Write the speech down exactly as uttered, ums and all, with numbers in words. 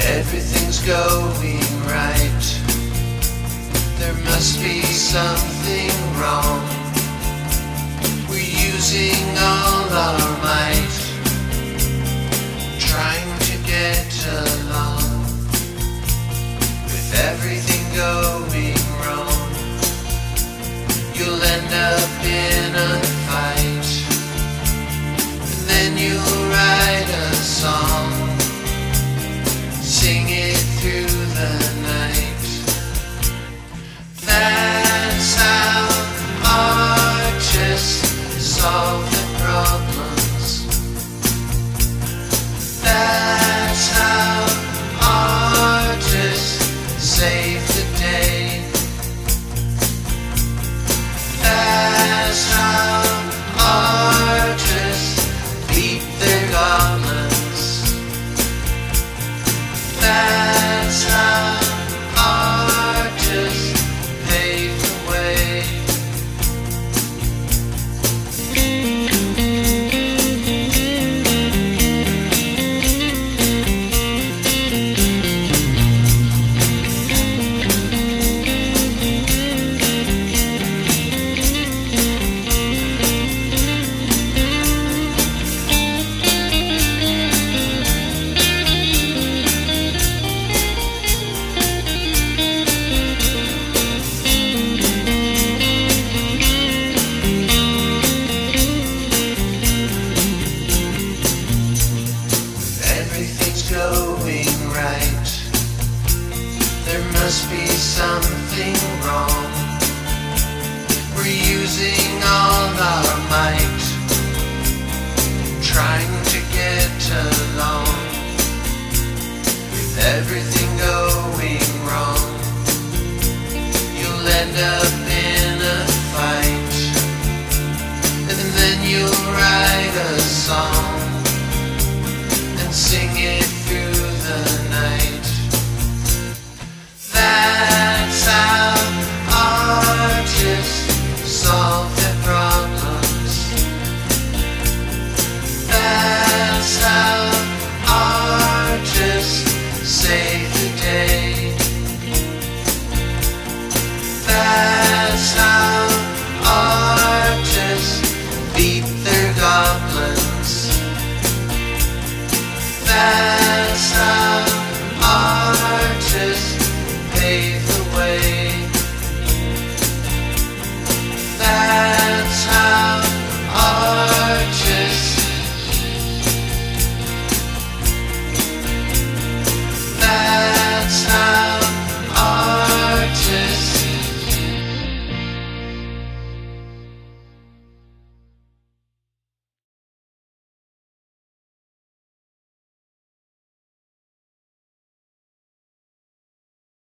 Everything's going right. There must be something wrong. We're using all our might, trying to get along. With everything going wrong, you'll end up in a fight, and then you'll write a song, sing it through the night. That's how artists solve the problems. That's how artists save the day. That's how artists beat their goblins. That's how artists pave the way. Going right. There must be something wrong. We're using all our might, trying to get along. With everything going wrong, you'll end up in a fight, and then you'll write a song and sing it through the night. That's how artists solve their problems. That's how artists save the day.